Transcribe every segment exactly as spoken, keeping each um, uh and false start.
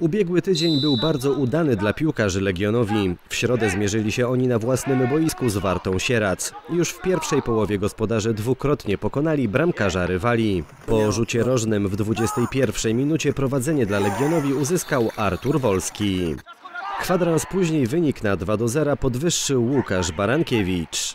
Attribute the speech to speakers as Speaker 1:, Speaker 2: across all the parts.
Speaker 1: Ubiegły tydzień był bardzo udany dla piłkarzy Legionowi. W środę zmierzyli się oni na własnym boisku z Wartą Sierac. Już w pierwszej połowie gospodarze dwukrotnie pokonali bramkarza rywali. Po rzucie rożnym w dwudziestej pierwszej minucie prowadzenie dla Legionowi uzyskał Artur Wolski. Kwadrans później wynik na dwa do zera podwyższył Łukasz Barankiewicz.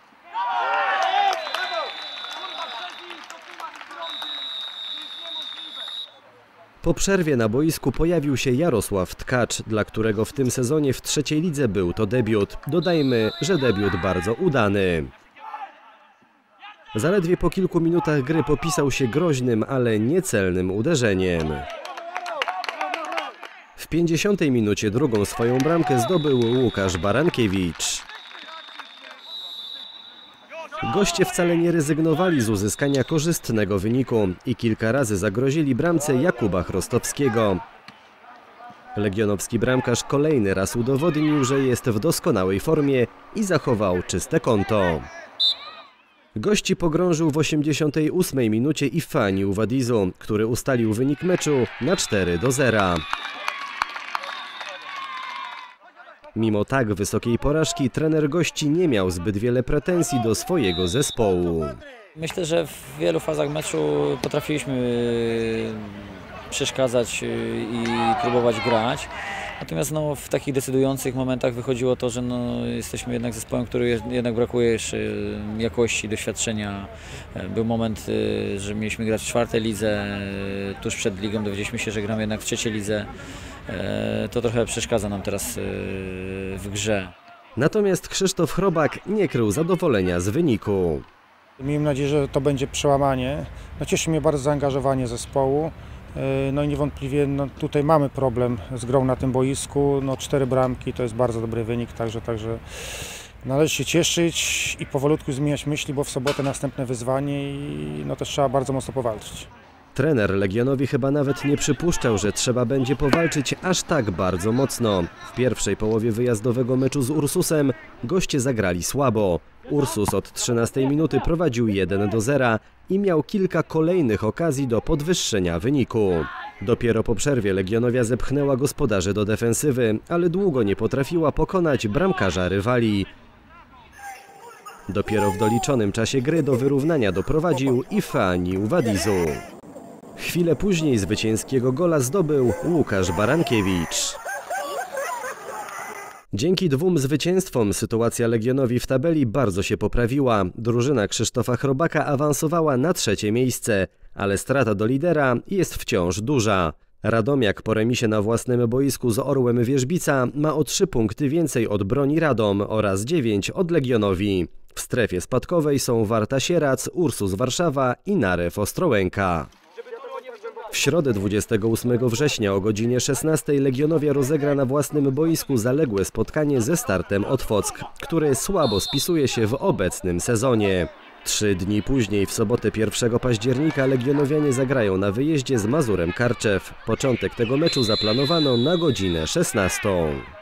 Speaker 1: Po przerwie na boisku pojawił się Jarosław Tkacz, dla którego w tym sezonie w trzeciej lidze był to debiut. Dodajmy, że debiut bardzo udany. Zaledwie po kilku minutach gry popisał się groźnym, ale niecelnym uderzeniem. W pięćdziesiątej minucie drugą swoją bramkę zdobył Łukasz Barankiewicz. Goście wcale nie rezygnowali z uzyskania korzystnego wyniku i kilka razy zagrozili bramce Jakuba Chrostowskiego. Legionowski bramkarz kolejny raz udowodnił, że jest w doskonałej formie i zachował czyste konto. Gości pogrążył w osiemdziesiątej ósmej minucie Ifani Uwadizu, który ustalił wynik meczu na cztery do zera. Mimo tak wysokiej porażki trener gości nie miał zbyt wiele pretensji do swojego zespołu.
Speaker 2: Myślę, że w wielu fazach meczu potrafiliśmy przeszkadzać i próbować grać. Natomiast no, w takich decydujących momentach wychodziło to, że no, jesteśmy jednak zespołem, który jednak brakuje jeszcze jakości, doświadczenia. Był moment, że mieliśmy grać w czwartej lidze, tuż przed ligą dowiedzieliśmy się, że gramy jednak w trzeciej lidze. To trochę przeszkadza nam teraz w grze.
Speaker 1: Natomiast Krzysztof Chrobak nie krył zadowolenia z wyniku.
Speaker 3: Miejmy nadzieję, że to będzie przełamanie. No, cieszy mnie bardzo zaangażowanie zespołu. No i niewątpliwie no, tutaj mamy problem z grą na tym boisku. No, cztery bramki to jest bardzo dobry wynik, także, także należy się cieszyć i powolutku zmieniać myśli, bo w sobotę następne wyzwanie i no, też trzeba bardzo mocno powalczyć.
Speaker 1: Trener Legionowi chyba nawet nie przypuszczał, że trzeba będzie powalczyć aż tak bardzo mocno. W pierwszej połowie wyjazdowego meczu z Ursusem goście zagrali słabo. Ursus od trzynastej minuty prowadził jeden do zera i miał kilka kolejnych okazji do podwyższenia wyniku. Dopiero po przerwie Legionowia zepchnęła gospodarzy do defensywy, ale długo nie potrafiła pokonać bramkarza rywali. Dopiero w doliczonym czasie gry do wyrównania doprowadził Ifani Uwadizu. Chwilę później zwycięskiego gola zdobył Łukasz Barankiewicz. Dzięki dwóm zwycięstwom sytuacja Legionowi w tabeli bardzo się poprawiła. Drużyna Krzysztofa Chrobaka awansowała na trzecie miejsce, ale strata do lidera jest wciąż duża. Radomiak po remisie na własnym boisku z Orłem Wierzbica ma o trzy punkty więcej od Broni Radom oraz dziewięć od Legionowi. W strefie spadkowej są Warta Sierac, Ursus Warszawa i Narew Ostrołęka. W środę dwudziestego ósmego września o godzinie szesnastej Legionowia rozegra na własnym boisku zaległe spotkanie ze Startem Otwock, które słabo spisuje się w obecnym sezonie. Trzy dni później, w sobotę pierwszego października, legionowianie zagrają na wyjeździe z Mazurem Karczew. Początek tego meczu zaplanowano na godzinę szesnastą.